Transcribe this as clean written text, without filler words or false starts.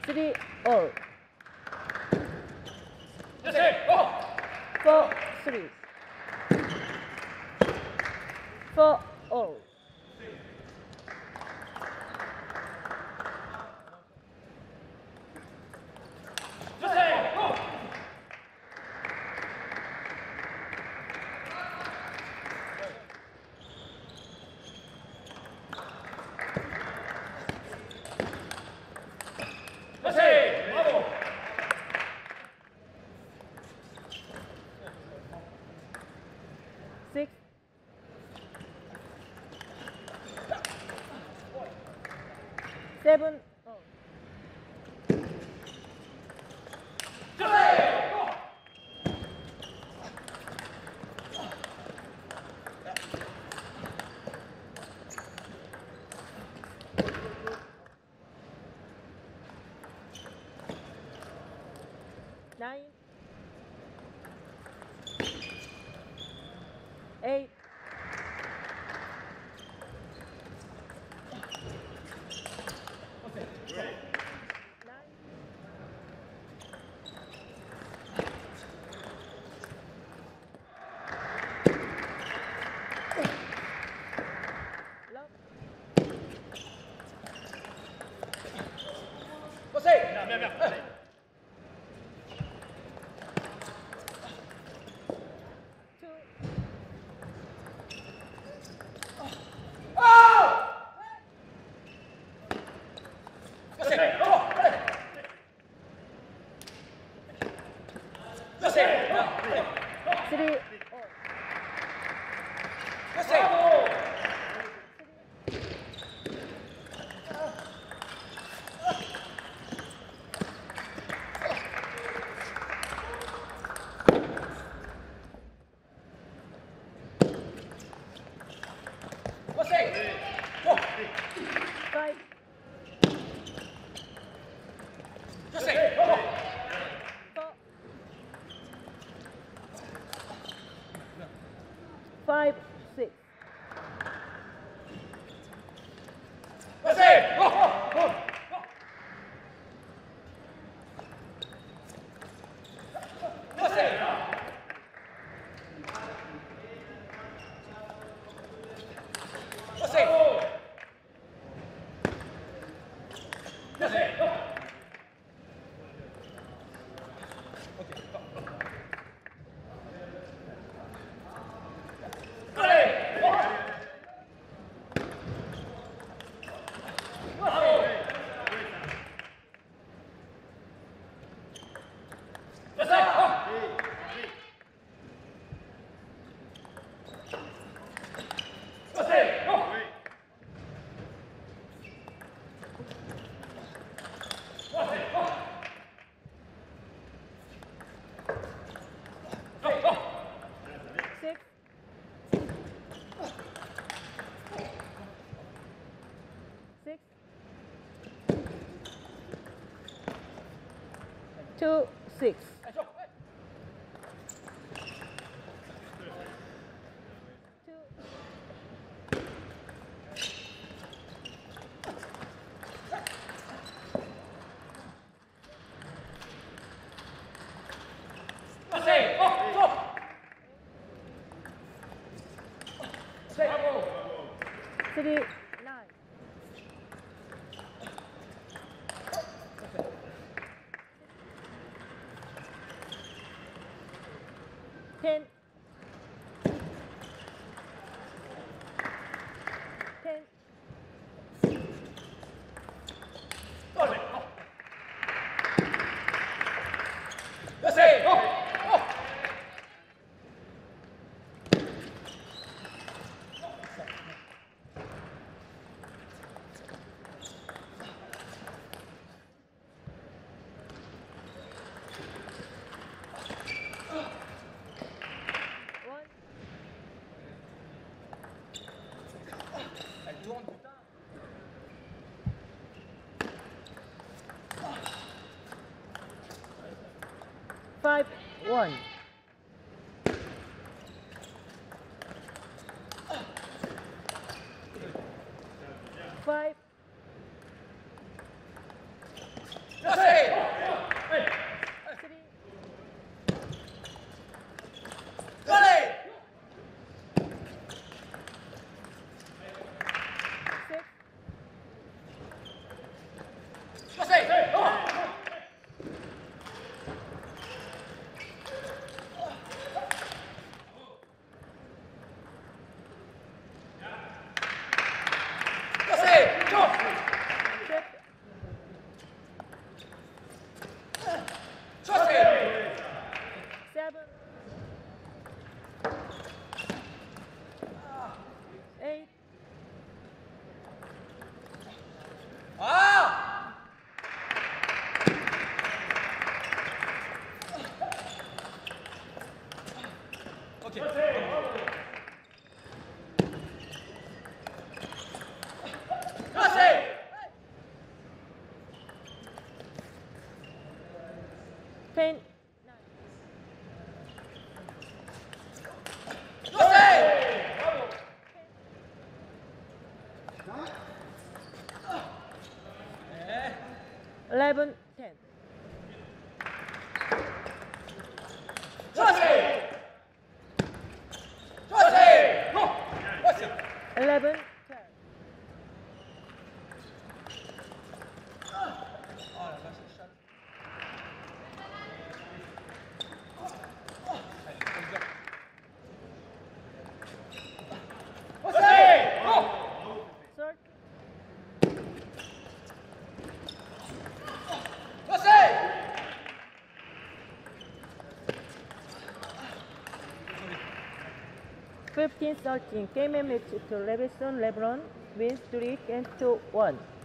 3 all. Yes, hey, go. 4 3. 4 all. Yes, hey, go. よし、ブラボー。 6 7 all. Nine, 8, 9, よし、bien, bien, bien. 2, よし、ブラボー。よし、ブラボー。 3 all. よし、ブラボー。 よし、ゴー。 5, よし、ブラボー。 4, 5, 6. よし、ゴー。ゴー。 よし。 よし。 よし。 6, 6, 2, 6. 2, 3, 9. 10, 10, 1, 5, 1. 5, よし 10. Jose! 11, 10. Jose! Jose! Go! 11, 12. Jose! Go! Third, Jose! 15, 13. Game match to Levison, LeBron wins 3 and 2, 1.